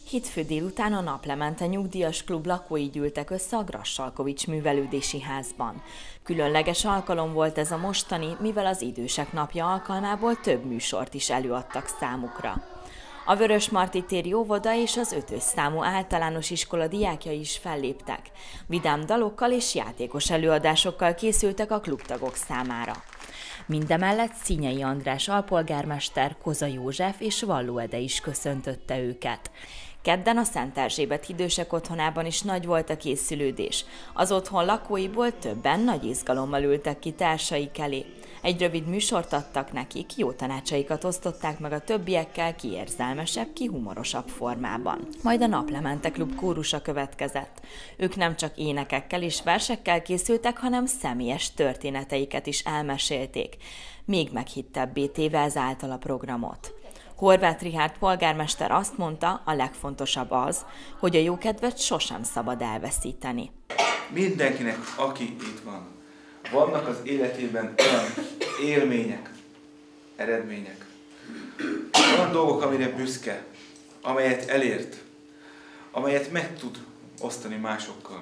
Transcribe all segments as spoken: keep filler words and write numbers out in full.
Hétfő délután a Naplemente Nyugdíjas Klub lakói gyűltek össze a Grassalkovich Művelődési Házban. Különleges alkalom volt ez a mostani, mivel az Idősek Napja alkalmából több műsort is előadtak számukra. A Vörösmarty téri óvoda és az ötös számú általános iskola diákjai is felléptek. Vidám dalokkal és játékos előadásokkal készültek a klubtagok számára. Mindemellett Szinyei András alpolgármester, Koza József és Valló Ede is köszöntötte őket. Kedden a Szent Erzsébet Idősek Otthonában is nagy volt a készülődés. Az otthon lakóiból többen nagy izgalommal ültek ki társaik elé. Egy rövid műsort adtak nekik, jó tanácsaikat osztották meg a többiekkel ki érzelmesebb, ki humorosabb formában. Majd a Naplemente Klub kórusa következett. Ők nem csak énekekkel és versekkel készültek, hanem személyes történeteiket is elmesélték. Még meghittebbé téve ezáltal a programot. Horváth Richárd polgármester azt mondta, a legfontosabb az, hogy a jókedvet sosem szabad elveszíteni. Mindenkinek, aki itt van, vannak az életében olyan élmények, eredmények, olyan dolgok, amire büszke, amelyet elért, amelyet meg tud osztani másokkal.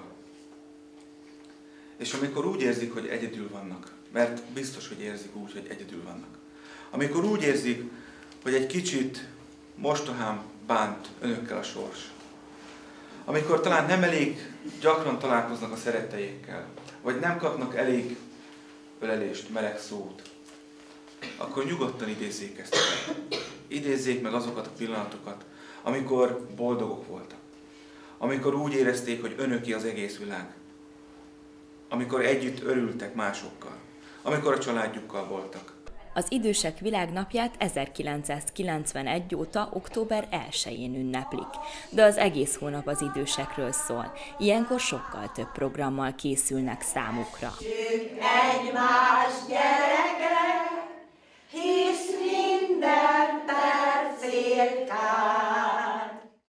És amikor úgy érzik, hogy egyedül vannak, mert biztos, hogy érzik úgy, hogy egyedül vannak. Amikor úgy érzik, hogy egy kicsit mostohán bánt önökkel a sors. Amikor talán nem elég gyakran találkoznak a szeretteikkel, vagy nem kapnak elég ölelést, meleg szót, akkor nyugodtan idézzék ezt meg. Idézzék meg azokat a pillanatokat, amikor boldogok voltak. Amikor úgy érezték, hogy önöké az egész világ. Amikor együtt örültek másokkal. Amikor a családjukkal voltak. Az Idősek Világnapját ezerkilencszázkilencvenegy óta október elsején ünneplik, de az egész hónap az idősekről szól. Ilyenkor sokkal több programmal készülnek számukra.